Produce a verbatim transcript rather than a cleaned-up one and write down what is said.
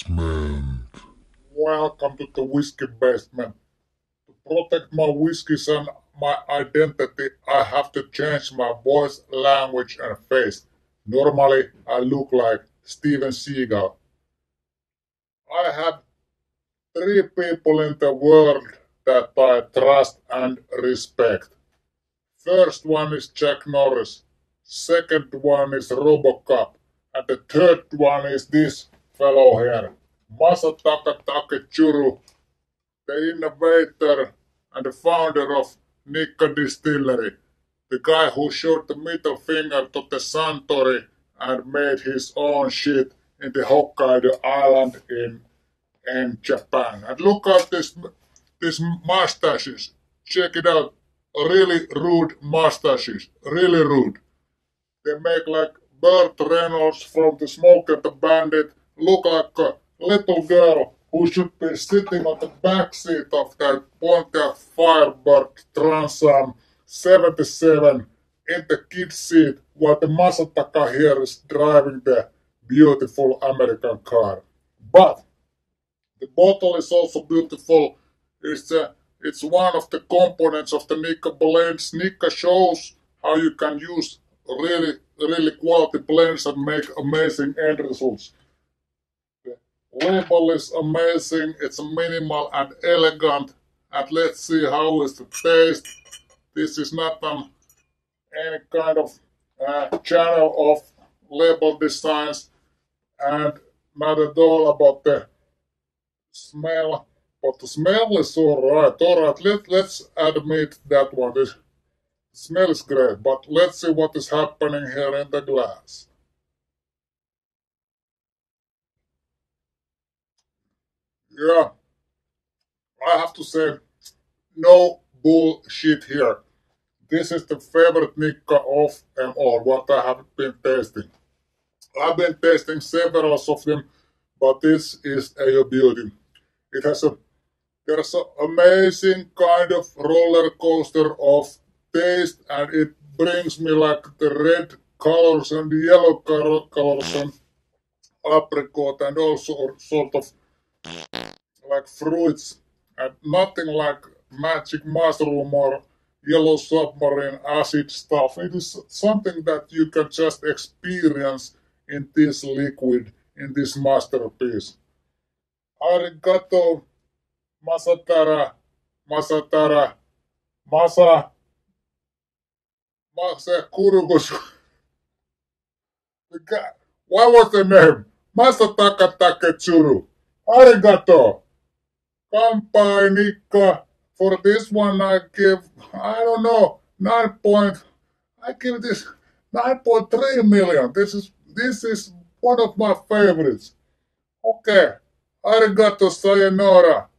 Basement. Welcome to the Whisky Basement. To protect my whiskies and my identity, I have to change my voice, language, and face. Normally, I look like Steven Seagal. I have three people in the world that I trust and respect. First one is Jack Norris. Second one is Robocop. And the third one is this fellow here. Masataka Taketsuru, the innovator and the founder of Nikka Distillery. The guy who showed the middle finger to the Suntory and made his own shit in the Hokkaido Island in, in Japan. And look at this, these mustaches. Check it out. Really rude mustaches. Really rude. They make like Burt Reynolds from The Smoke and the Bandit look like a little girl who should be sitting on the back seat of that Pontiac Firebird Trans Am seventy-seven in the kid seat while the Masataka here is driving the beautiful American car. But the bottle is also beautiful. It's, a, it's one of the components of the Nikka blends. Nikka shows how you can use really, really quality blends and make amazing end results. The label is amazing, it's minimal and elegant, and let's see how is the taste. This is not um, any kind of uh, channel of label designs and not at all about the smell, but the smell is alright, alright, Let, let's admit that one. This smells great, but let's see what is happening here in the glass. Yeah, I have to say, no bullshit here. This is the favorite Nikka of them all, what I have been tasting. I've been tasting several of them, but this is a beauty. It has a, there's an amazing kind of roller coaster of taste, and it brings me like the red colors and the yellow colors and apricot and also sort of like fruits and nothing like magic mushroom or yellow submarine acid stuff. It is something that you can just experience in this liquid, in this masterpiece. Arigato, Masatara, Masatara, Masa, Masa Kurugus. What was the name? Masataka Taketsuru. Arigato. Kampai Nikka. For this one I give, I don't know, nine point, I give this nine point three million. This is, this is one of my favorites. Okay. Arigato, sayonara.